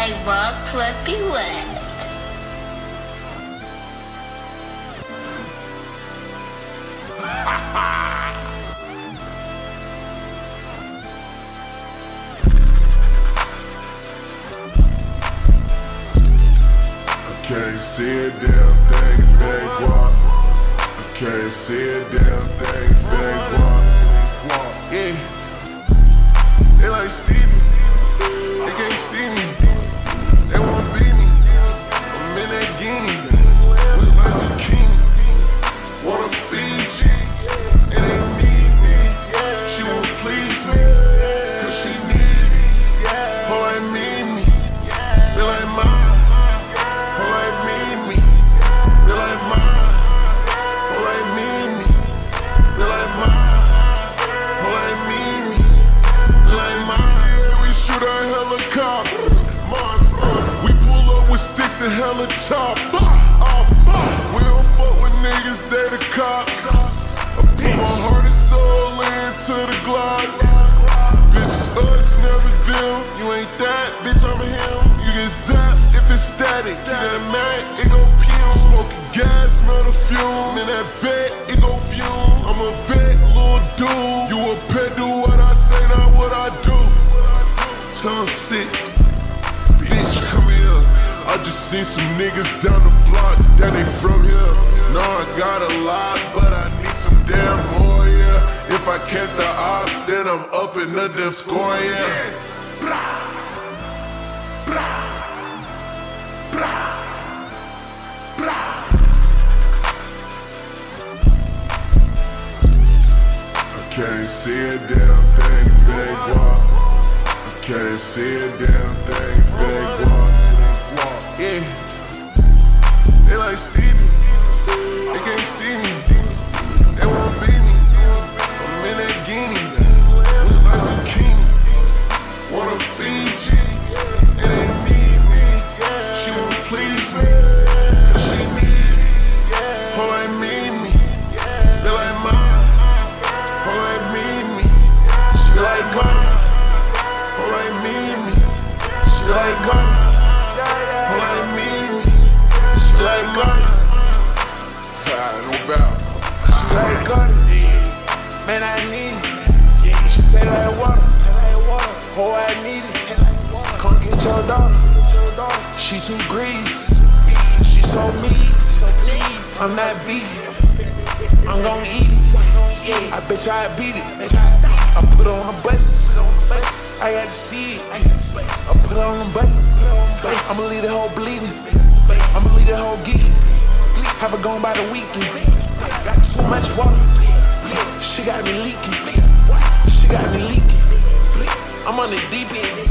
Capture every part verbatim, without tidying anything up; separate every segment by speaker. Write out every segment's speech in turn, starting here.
Speaker 1: I walk Trippie with.
Speaker 2: Can't see a damn thing if they walk. I can't see a damn thing if they walk. Yeah, they like Stevie. They can't see me. They won't beat me. I'm in that guinea. Looks like zucchini. Wanna feed you. It ain't me. She won't please me. Cause she need me. Oh, I need me. They like mine. And hella top, uh, we don't fuck with niggas, they the cops. I put my heart and soul into the Glock. Bitch, us, never them. You ain't that, bitch, I'm him. You get zapped if it's static. You that Mac, it go fume. Smoking gas, smell the fume. In that vet, it go fume. I'm a vet, little dude. You a pet, do what I say, not what I do. Tell him sit, bitch, come here. I just seen some niggas down the block, that ain't from here. No, I got a lot, but I need some damn more, yeah. If I catch the ops, then I'm up in the damn score, yeah. I can't see a damn thing if they walk. I can't see a damn thing if they walk. Yeah, they like Stevie, they can't see me, they won't beat me, I'm in that guinea, looks like zucchini, wanna feed you, it ain't me, she won't please me, cause she need me, oh I need me, they like mine, oh I need me, she like mine, oh I need me, she like mine.
Speaker 3: Like Carti, man, I need it. Yeah, she taste like water, taste like water. Oh, I need it, taste like water. Come get your daughter, she too greasy, she so meat. I'm not vegan, I'm gon' eat it. Yeah, I bet you I beat it. I put her on the bus, I got to see it. I put her on the bus, I'ma leave the whole bleeding, I'ma leave the whole geeking. Have her gone by the weekend. Got too much water. She got me leaking. She got me leaking. I'm on the deep end.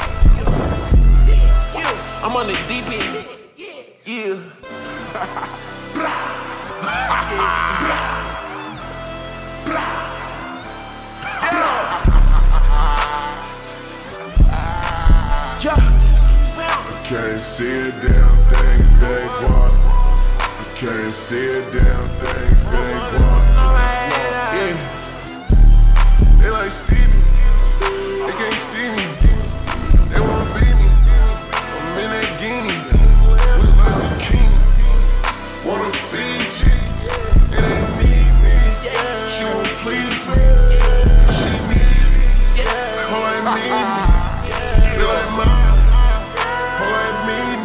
Speaker 3: I'm on the deep end. Yeah.
Speaker 2: I can't see a damn thing if they walk. Can't see a damn thing if they walk. Yeah, they like Stevie, they can't see me, they won't beat me, I'm in that guinea, looks like zucchini, wanna feed you, it ain't me, she won't please me, she need me, oh I need me, they like mine, oh I need me.